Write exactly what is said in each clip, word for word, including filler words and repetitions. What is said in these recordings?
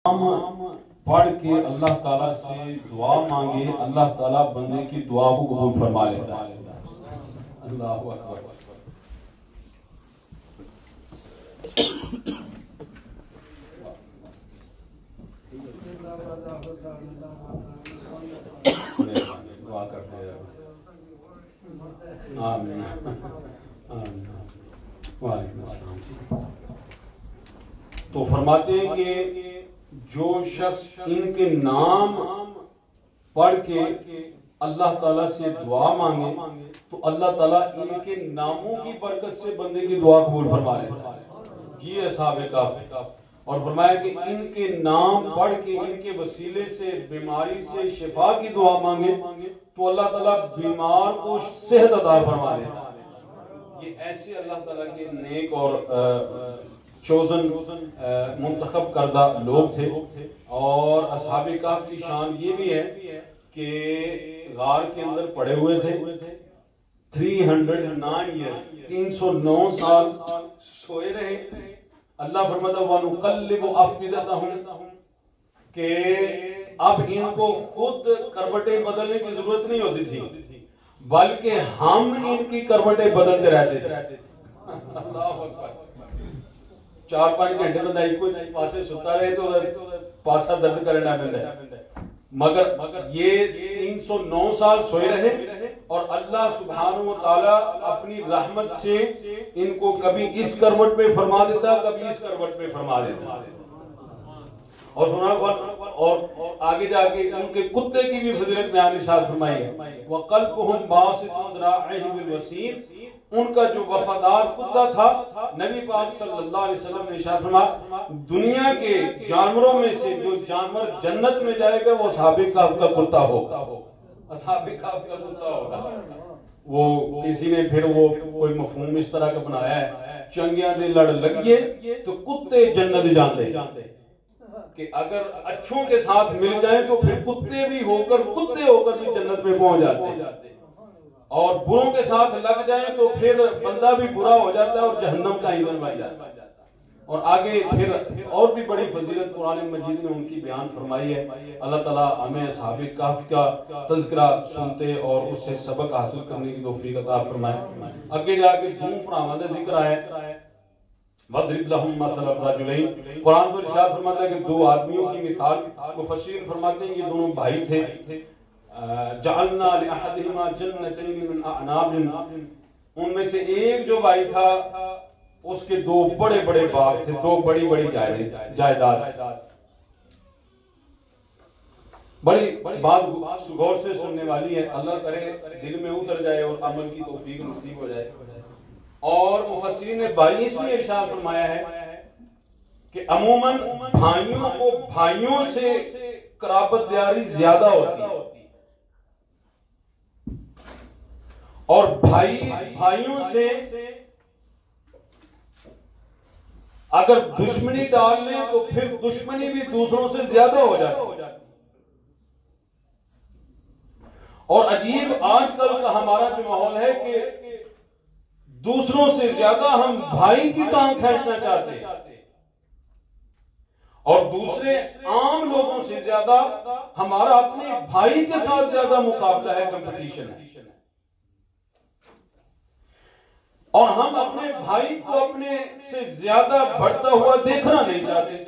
پڑھ کے اللہ تعالیٰ سے دعا مانگے، اللہ تعالیٰ بندے کی دعا کو قبول فرما لیتا ہے۔ اللہ اکبر۔ دعا کرتے ہیں۔ آمین آمین۔ وعلیکم السلام۔ تو فرماتے ہیں کہ جو شخص ان کے نام پڑھ کے اللہ تعالیٰ سے دعا مانگے تو اللہ تعالیٰ ان کے ناموں کی برکت سے بندے کی دعا قبول فرما لیتا ہے۔ یہ اصحاب کہف، اور فرمایا کہ ان کے نام پڑھ کے ان کے وسیلے سے بیماری سے شفا کی دعا مانگے تو اللہ تعالیٰ بیمار کو صحت عطا فرما دیتا ہے۔ یہ ایسے اللہ تعالیٰ کے نیک اور چوزن منتخب کردہ لوگ تھے۔ اور اصحاب کہف کی شان یہ بھی ہے کہ غار کے اندر پڑے ہوئے تھے، تین سو نو ایئرز، تین سو نو سال سوئے رہے۔ اللہ فرماتا وَنُقَلِّبُ أَفْئِدَتَهُمْ کہ اب ان کو خود کروٹیں بدلنے کی ضرورت نہیں ہوتی تھی، بلکہ ہم ان کی کروٹیں بدلتے رہتے تھے۔ اللہ اکبر۔ چار پانچ گھنٹے بندہ ایک کو پاسے ستا رہے تو پاسا درد کرنا بندہ ہے، مگر یہ تین سو نو سال سوئے رہے اور اللہ سبحانہ و تعالیٰ اپنی رحمت سے ان کو کبھی اس کروٹ پہ فرما دیتا، کبھی اس کروٹ پہ فرما دیتا۔ اور اور آگے جا کے ان کے کتے کی بھی فضیلت میں آنے ساتھ فرمائی ہے وَقَلْبُهُمْ بَاسِطٌ ذِرَاعَيْهِ بِالْوَسِيلِ۔ ان کا جو وفادار کتا تھا، نبی پاک صلی اللہ علیہ وسلم نے ارشاد فرمایا دنیا کے جانوروں میں سے جو جانور جنت میں جائے گا وہ اصحاب کہف کا کتا ہوگا، اصحاب کہف کا کتا ہوگا۔ وہ کسی نے پھر وہ کوئی مفہوم اس طرح کا بنایا ہے، چنگیاں دے لڑ لگیے تو کتے جنت جاندے، کہ اگر اچھوں کے ساتھ مل جائیں تو پھر کتے بھی ہو کر کتے ہو کر بھی جنت میں پہنچ جاتے، اور بروں کے ساتھ لگ جائیں تو پھر بندہ بھی برا ہو جاتا ہے اور جہنم کا ایندھن بن جاتا ہے۔ اور آگے پھر اور بھی بڑی فضیلت قرآن مجید میں ان کی بیان فرمائی ہے۔ اللہ تعالیٰ ہمیں اصحاب کہف کا تذکرہ سنتے اور اس سے سبق حاصل کرنے کی توفیق عطا فرمائے۔ آگے جا کے دو پراواں دا ذکر ہے، وَضْرِبْ لَهُمْ مَثَلَ الرَّجُلَيْنِ۔ قرآن پر ارشاد فرماتا ہے کہ دو آدمیوں کی مثال، مفسرین فرماتے ہیں یہ دونوں بھائی تھے۔ جعلنا لأحدهما جنتين من اعناب، ان میں سے ایک جو بھائی تھا اس کے دو بڑے بڑے باغ تھے، دو بڑی بڑی جائیداد۔ بڑی بات غور سے سننے والی ہے، اللہ کرے دل میں اتر جائے اور عمل کی توفیق نصیب ہو جائے۔ اور مفسرین نے بھائی اس میں ارشاد فرمایا ہے کہ عموماً بھائیوں کو بھائیوں سے قرابت دیاری زیادہ ہوتی ہے، اور بھائی بھائیوں سے اگر دشمنی ڈال لیں تو پھر دشمنی بھی دوسروں سے زیادہ ہو جاتی ہے۔ اور عجیب آج کل کا ہمارا جو ماحول ہے کہ دوسروں سے زیادہ ہم بھائی کی ٹانگ کھینچنا چاہتے ہیں، اور دوسرے عام لوگوں سے زیادہ ہمارا اپنے بھائی کے ساتھ زیادہ مقابلہ ہے، کمپٹیشن ہے، اور ہم اپنے بھائی کو اپنے سے زیادہ بڑھتا ہوا دیکھنا نہیں چاہتے۔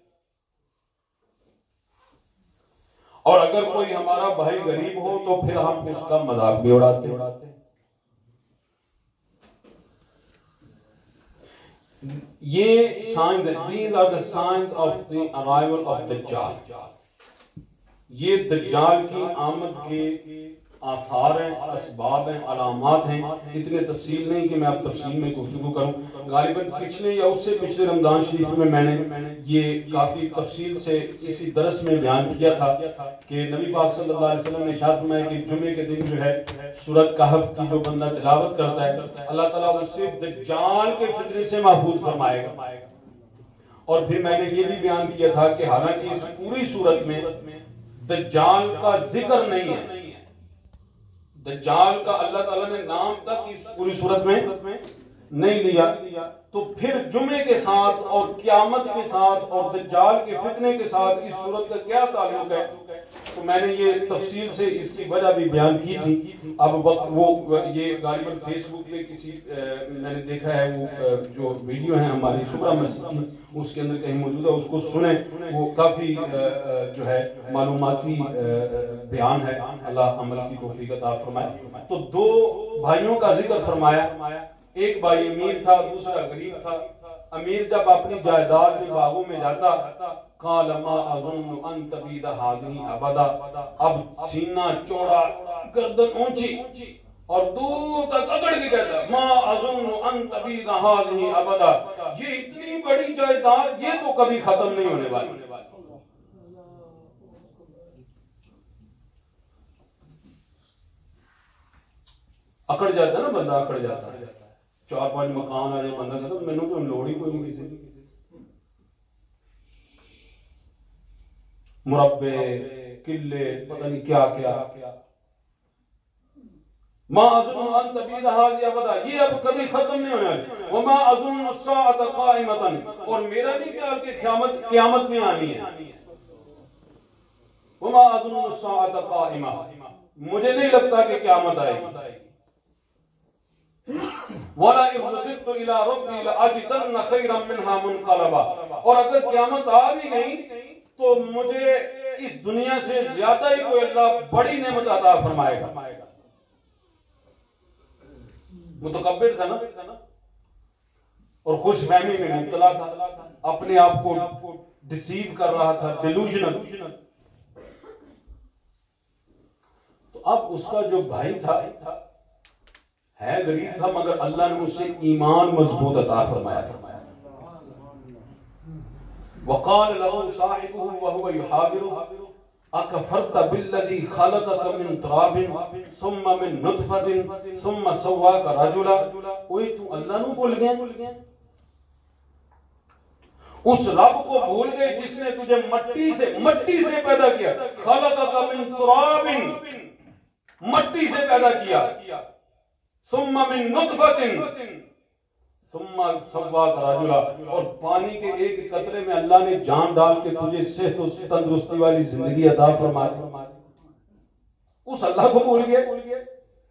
اور اگر کوئی ہمارا بھائی غریب ہو تو پھر ہم اس کا مذاق بھی اڑاتے اڑاتے یہ signs, these are the signs of the arrival of دجال۔ یہ دجال کی آمد کے آثار ہیں، اسباب ہیں، علامات ہیں۔ اتنے تفصیل نہیں کہ میں اب تفصیل میں گفتگو کروں، غالباً پچھلے یا اس سے پچھلے رمضان شریف میں میں نے یہ کافی تفصیل سے اسی درس میں بیان کیا تھا کہ نبی پاک صلی اللہ علیہ وسلم نے ارشاد فرمایا کہ جمعے کے دن جو ہے سورۃ کہف کی جو بندہ تلاوت کرتا ہے اللہ تعالیٰ اسے دجال کے فتنے سے محفوظ فرمائے گا۔ اور پھر میں نے یہ بھی بیان کیا تھا کہ حالانکہ اس پوری سورت میں دجال کا ذکر نہیں ہے، دجال کا اللہ تعالیٰ نے نام تک اس پوری صورت میں نہیں لیا تو پھر جمعے کے ساتھ اور قیامت کے ساتھ اور دجال کے فتنے کے ساتھ اس صورت کا کیا تعلق ہے؟ تو میں نے یہ تفصیل سے اس کی وجہ بھی بیان کی تھی. اب وقت وہ یہ غالباً فیس بک پہ کسی میں نے دیکھا ہے وہ جو ویڈیو ہیں ہماری شبرا مسجد کی اس کے اندر کہیں موجود ہے, اس کو سنیں, وہ کافی جو ہے معلوماتی بیان ہے. اللہ عمل کی توفیق عطا فرمائے. تو دو بھائیوں کا ذکر فرمایا, ایک بھائی امیر تھا دوسرا غریب تھا. امیر جب اپنی جائیداد میں باغوں میں جاتا قال ما اظن ان تبید هذه ابدا, اب سینہ چوڑا گردن اونچی اور دور تک اکڑ کے کہتا ما اظن ان تبید هذه ابدا, یہ اتنی بڑی جائیداد یہ تو کبھی ختم نہیں ہونے والی. اکڑ جاتا ہے نا بندہ, اکڑ جاتا ہے, چار پانچ مکان آ جائے بندہ کہتا ہے مینوں تو لوڑ ہی کوئی نہیں کسی مربع قلعے پتہ نہیں کیا کیا. ما اظن ان تبید هذه ابدا, یہ اب کبھی ختم نہیں ہونے والی. وما اظن الساعة قائمة, اور میرا نہیں خیال کہ قیامت قیامت میں آنی ہے. وما اظن الساعة قائمة, مجھے نہیں لگتا کہ قیامت آئے گی. وَلَا إِذْ رُجِعْتُ إِلَىٰ رَبِّي لَأَجِدَنَّ خَيْرًا مِّنْهَا مُنْقَلَبًا, اور اگر قیامت آ بھی گئی تو مجھے اس دنیا سے زیادہ ہی کوئی اللہ بڑی نعمت عطا فرمائے گا. متکبر تھا نا اور خوش فہمی میں مبتلا تھا, اپنے آپ کو ڈسیو کر رہا تھا, ڈیلوژنل. تو اب اس کا جو بھائی تھا ہے غریب تھا مگر اللہ نے اسے ایمان مضبوط عطا فرمایا تھا. وقال له صاحبه وهو يحاوره اكفرت بالذي خلقك من تراب ثم من نطفة ثم سواك رجلا, اوئے تو اللہ نو بھول گیا, اس رب کو بھول گئے جس نے تجھے مٹی سے مٹی سے پیدا کیا. خلقك من تراب, مٹی سے پیدا کیا. ثم من نطفة ثم سواك رجلا, اور پانی کے ایک قطرے میں اللہ نے جان ڈال کے تجھے صحت و تندرستی والی زندگی عطا فرما دی. اس اللہ کو بھول گئے.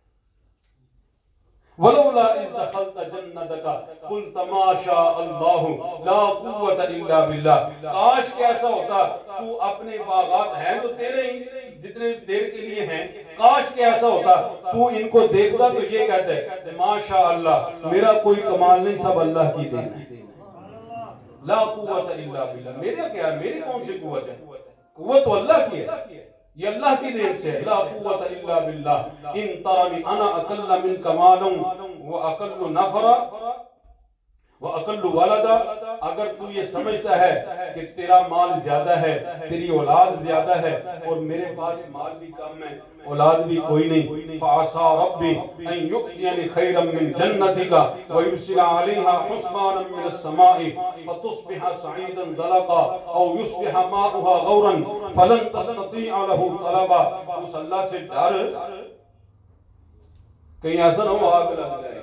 ولولا اذ دخلت جنتك قلت ما شاء الله لا قوة الا بالله, کاش کہ ایسا ہوتا تو اپنے باغات ہیں تو تیرے ہی جتنے دیر کے لیے ہیں, کاش کہ ایسا ہوتا تو ان کو دیکھتا تو یہ کہتا ہے ما شاء اللہ, میرا کوئی کمال نہیں, سب اللہ کی دین ہے. لا قوة الا بالله, میرا کیا ہے, میری کون سی قوت ہے, قوت تو اللہ کی ہے, یہ اللہ کی دین سے. لا قوت الا باللہ ان ترنی انا اقل منک مالا واقل نفرا واقل ولدا, اگر تو یہ سمجھتا ہے کہ تیرا مال زیادہ ہے, تیری اولاد زیادہ ہے, اور میرے پاس مال بھی کم ہے اولاد بھی کوئی نہیں, فعسى ربی ان یؤتینی خیرا من جنتک ویرسل علیہا حسبانا من السماء فتصبح سعیدا زلقا او یصبح ماؤها غورا فلن تستطیع له طلبا. اس اللہ سے ڈر کہیں ایسا نہ ہو آگ لگ جائے,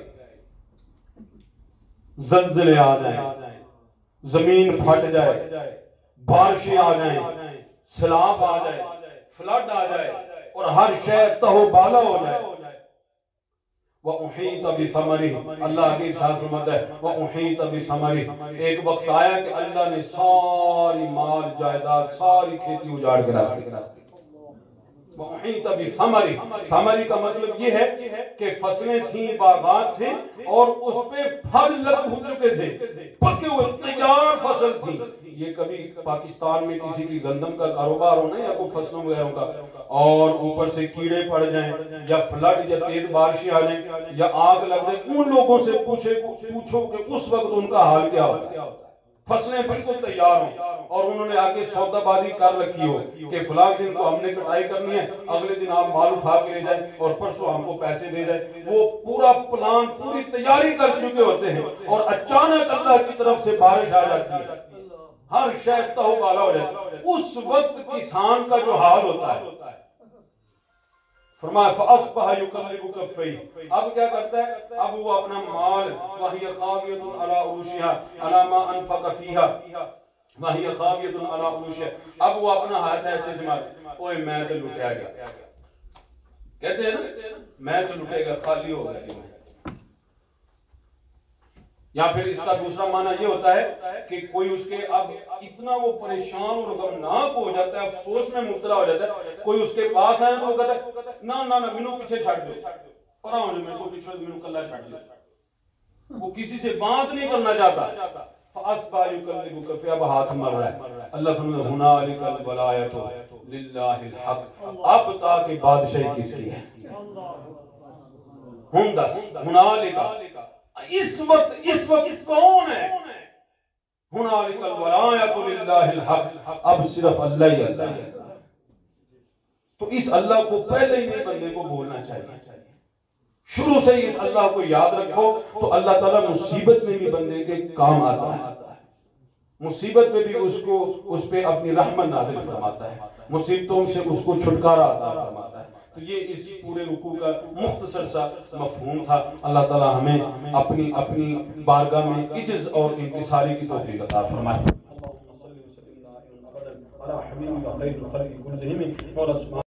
زلزلے آ جائیں, زمین پھٹ جائے, بارشیں آ جائیں, سیلاب آ جائے, فلڈ آ جائے, اور ہر شے تہو بالا ہو جائے. وَأُحِيطَ بِثَمَرِهِ, اللہ کی ارشاد فرماتا ہے وَأُحِيطَ بِثَمَرِهِ, ایک وقت آیا کہ اللہ نے ساری مال جائیداد ساری کھیتی اجاڑ کے رکھ دی. وَأُحِيطَ بِثَمَرِهِ, ثمری کا مطلب یہ ہے کہ فصلیں تھیں, باغات تھے, اور اس پہ پھل لگ ہو چکے تھے, پکے ہوئے تیار فصل تھی. یہ کبھی پاکستان میں کسی کی گندم کا کاروبار ہونا یا کوئی فصلوں وغیرہ کا, اور اوپر سے کیڑے پڑ جائیں یا فلڈ یا تیز بارشیں آ جائیں یا آگ لگ جائے, ان لوگوں سے پوچھے پوچھو کہ اس وقت ان کا حال کیا ہوتا ہے. فصلیں بالکل تیار ہوں اور انہوں نے آگے سودا بازی کر رکھی ہو کہ فلاں دن کو ہم نے کٹائی کرنی ہے, اگلے دن آپ مال اٹھا کے لے جائیں اور پرسوں ہم کو پیسے دے جائیں. وہ پورا پلان پوری تیاری کر چکے ہوتے ہیں, اور اچانک اللہ کی طرف سے بارش آ جاتی ہے, ہر شے تہو بالا ہو جاتی ہے. اس وقت کسان کا جو حال ہوتا ہے فرمایا فَأَصْبَحَ يُقَلِّبُ كَفَّيْهِ، اب کیا کرتا ہے؟ اب وہ اپنا مال وَهِيَ خَاوِيَةٌ عَلَىٰ عُرُوشِهَا عَلَىٰ مَا أَنفَقَ فِيهَا وَهِيَ خَاوِيَةٌ عَلَىٰ عُرُوشِهَا، اب وہ اپنا ہاتھ ایسے جماتا، اوئے میں تو لٹیا گیا، کہتے ہیں نا میں تو لٹے گا، خالی ہو گیا۔ یا پھر اس کا دوسرا معنی یہ ہوتا ہے کہ کوئی اس کے اب اتنا وہ پریشان اور غمناک ہو جاتا ہے، افسوس میں مبتلا ہو جاتا ہے، کوئی اس کے پاس آئے تو وہ کہتا ہے نا نا نا مینوں پیچھے چھڑ دو، پرا ہونے میں کو پیچھے مینوں کلا چھڑ دو، وہ کسی سے بات نہیں کرنا چاہتا۔ فَأَصْبَحَ يُقَلِّبُ كَفَّيْهِ، اب ہاتھ مر رہا ہے۔ اللہ فرماتا هُنَالِكَ الْوَلَایَةُ لِلَّهِ الْحَقِّ، اب تاکہ بادشاہی کس کی ہے؟ ہم دس هُنَالِكَ، اس وقت اس وقت کون ہے؟ هُنَالِكَ الْوَلَایَةُ لِلَّهِ الْحَقِّ، اب صرف اللہ ہی اللہ ہے۔ تو اس اللہ کو پہلے ہی نہیں بندے کو بولنا چاہیے، شروع سے ہی اس اللہ کو یاد رکھو تو اللہ تعالیٰ مصیبت میں بھی بندے کے کام آتا ہے، مصیبت میں بھی اس کو اس پہ اپنی رحمت نازل فرماتا ہے، مصیبتوں سے اس کو چھٹکارا عطا فرماتا ہے۔ تو یہ اس پورے رکوع کا مختصر سا مفہوم تھا۔ اللہ تعالیٰ ہمیں اپنی اپنی بارگاہ میں عجز اور انکساری کی توفیق عطا فرمائے۔